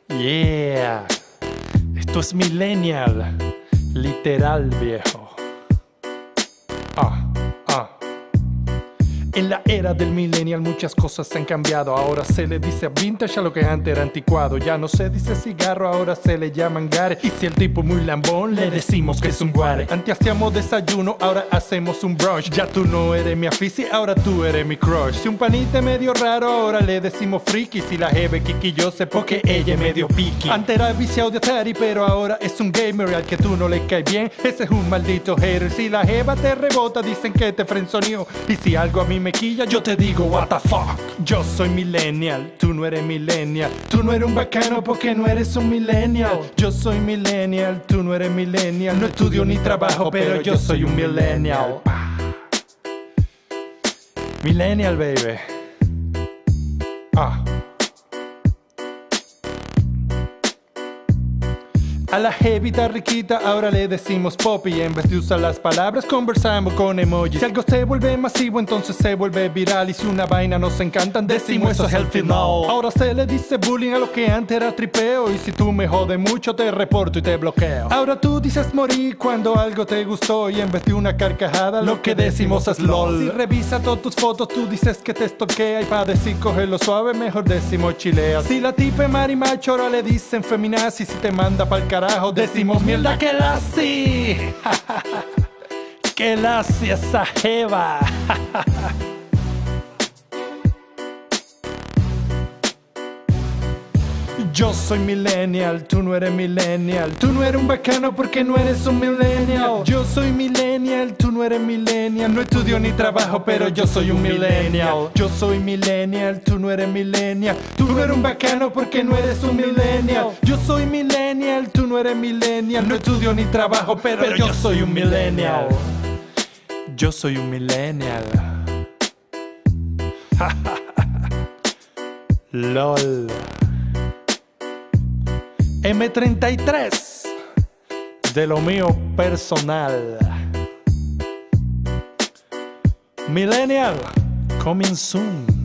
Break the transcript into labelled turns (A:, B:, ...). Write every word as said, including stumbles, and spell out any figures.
A: Yeah, esto es Millennial, literal viejo. Ah, ah. En la era del millennial muchas cosas han cambiado. Ahora se le dice vintage a lo que antes era anticuado. Ya no se dice cigarro, ahora se le llaman gare. Y si el tipo muy lambón, le decimos que es un guare. Antes hacíamos desayuno, ahora hacemos un brunch. Ya tú no eres mi afici, ahora tú eres mi crush. Si un panita medio raro, ahora le decimos friki. Si la jeve quisquillosa porque ella es medio piqui. Antes era viciado de Atari, pero ahora es un gamer. Al que tú no le caes bien, ese es un maldito hater. Si la jeva te rebota, dicen que te frenzoneó. Y si algo a mí me quilla, yo te digo what the fuck. Yo soy millennial, tú no eres millennial. Tú no eres un bacano porque no eres un millennial. Yo soy millennial, tú no eres millennial. No estudio ni trabajo, pero yo soy un millennial. Millennial, baby. Ah. A la jevita riquita ahora le decimos popi. En vez de usar las palabras conversamos con emojis. Si algo se vuelve masivo entonces se vuelve viral. Y si una vaina nos encantan decimos eso es el final. Ahora se le dice bullying a lo que antes era tripeo. Y si tú me jodes mucho te reporto y te bloqueo. Ahora tú dices morir cuando algo te gustó. Y en vez de una carcajada lo que decimos es lol. Si revisa todas tus fotos tú dices que te estoquea. Y para decir cogerlo suave mejor decimos chilea. Si la tipa es marimacho ahora le dicen feminazi. Si te manda pa'l carajo decimos mierda que la sí. Que la sí esa jeva. Yo soy millennial, tú no eres millennial. Tú no eres un bacano porque no eres un millennial. Yo soy millennial, tú no eres millennial. No estudio ni trabajo, pero yo soy un millennial. Yo soy millennial, tú no eres millennial. Tú no eres un bacano porque no eres un millennial. Yo soy millennial, tú no eres millennial. No estudio ni trabajo, pero, pero yo soy un millennial. Yo soy un millennial. LOL. eme treinta y tres de lo mío personal. Millennial, coming soon.